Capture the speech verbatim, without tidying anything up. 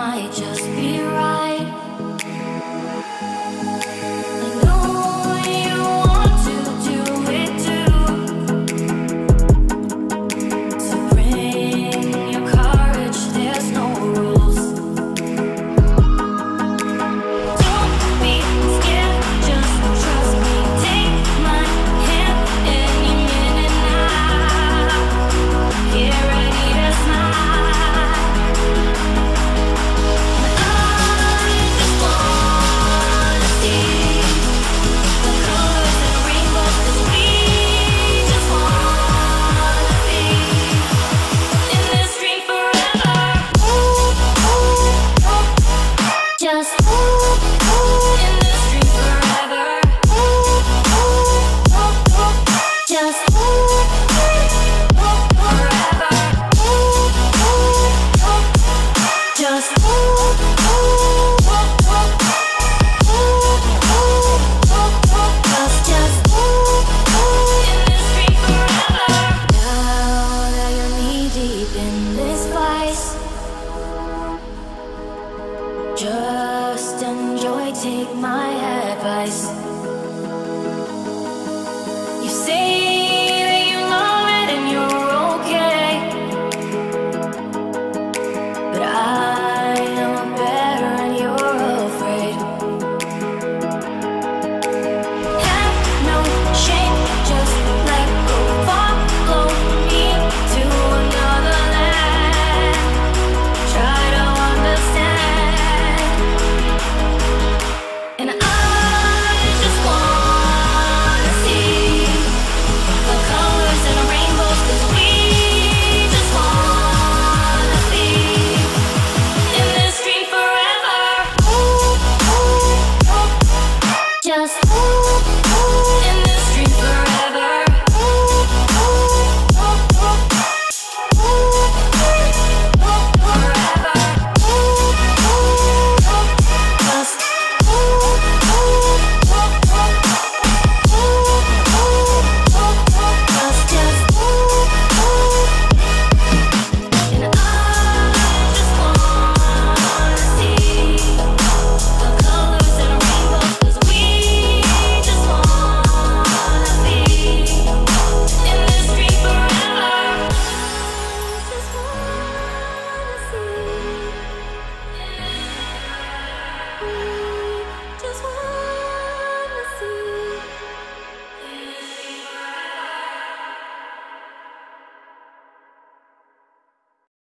might just be right. I know you want to do it too, so bring your courage, there's no rules. Don't be scared, just trust me. Take my hand any minute now. Get ready to smile. I just wanna see the colors and rainbows, 'cause we just wanna be in this dream forever. Just in this dream forever. Just forever. Just Just, just in this dream forever. Now that you're knee deep in this vice, just enjoy, take my advice.